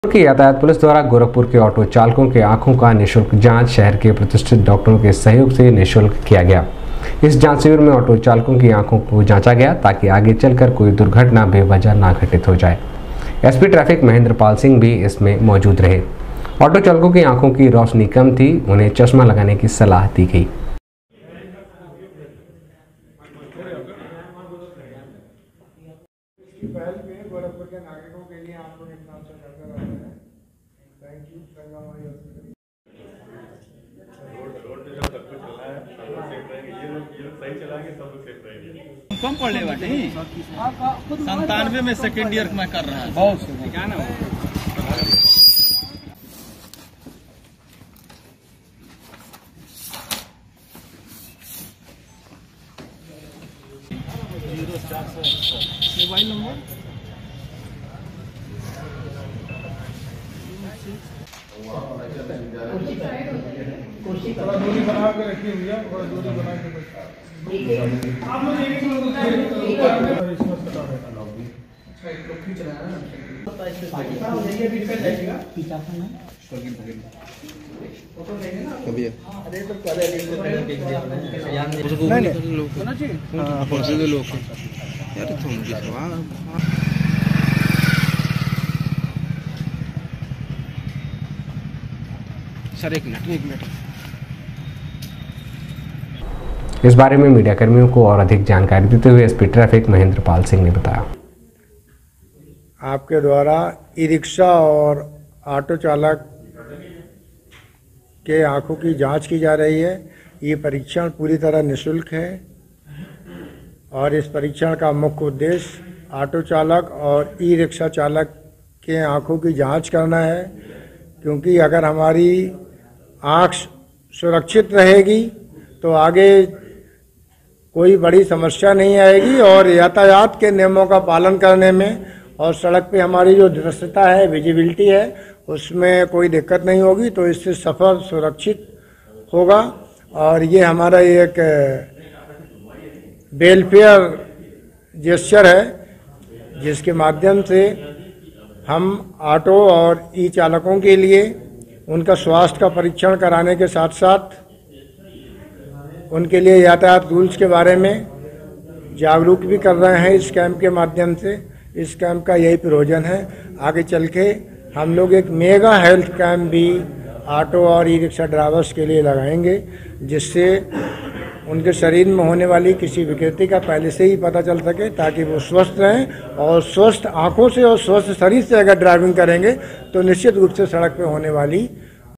की यातायात पुलिस द्वारा गोरखपुर के ऑटो चालकों के आंखों का निःशुल्क जांच शहर के प्रतिष्ठित डॉक्टरों के सहयोग से निःशुल्क किया गया। इस जांच शिविर में ऑटो चालकों की आंखों को जांचा गया ताकि आगे चलकर कोई दुर्घटना बेवजह ना घटित हो जाए। एसपी ट्रैफिक महेंद्र पाल सिंह भी इसमें मौजूद रहे। ऑटो चालकों की आंखों की रोशनी कम थी, उन्हें चश्मा लगाने की सलाह दी गई। पहल पे गोरखपुर के नागरिकों के लिए आप लोग इतना अच्छा करते रहते हैं। Thank you. रोड पे जब सब कुछ चला है सब लोग सेफ रहेंगे, ये लोग सही चलाएंगे सब लोग सेफ रहेंगे। कम पढ़ने वाले 97 में सेकेंड ईयर में कर रहा है। बहुत क्या ना मोबाइल नंबर थोड़ा दूरी बना के रखिए भैया, थोड़ा दूरी बना के आप लोग खींच रहे हैं सर। एक मिनट। इस बारे में मीडिया कर्मियों को और अधिक जानकारी देते हुए एसपी ट्रैफिक महेंद्र पाल सिंह ने बताया। आपके द्वारा ई रिक्शा और ऑटो चालक के आंखों की जांच की जा रही है। ये परीक्षण पूरी तरह निःशुल्क है और इस परीक्षण का मुख्य उद्देश्य ऑटो चालक और ई रिक्शा चालक के आंखों की जांच करना है, क्योंकि अगर हमारी आँख सुरक्षित रहेगी तो आगे कोई बड़ी समस्या नहीं आएगी और यातायात के नियमों का पालन करने में और सड़क पे हमारी जो दृश्यता है, विजिबिलिटी है, उसमें कोई दिक्कत नहीं होगी। तो इससे सफ़र सुरक्षित होगा और ये हमारा एक वेलफेयर जेस्चर है, जिसके माध्यम से हम ऑटो और ई चालकों के लिए उनका स्वास्थ्य का परीक्षण कराने के साथ साथ उनके लिए यातायात रूल्स के बारे में जागरूक भी कर रहे हैं। इस कैंप के माध्यम से इस कैंप का यही प्रयोजन है। आगे चल के हम लोग एक मेगा हेल्थ कैंप भी ऑटो और ई रिक्शा ड्राइवर्स के लिए लगाएंगे, जिससे उनके शरीर में होने वाली किसी विकृति का पहले से ही पता चल सके, ताकि वो स्वस्थ रहें और स्वस्थ आंखों से और स्वस्थ शरीर से अगर ड्राइविंग करेंगे तो निश्चित रूप से सड़क पे होने वाली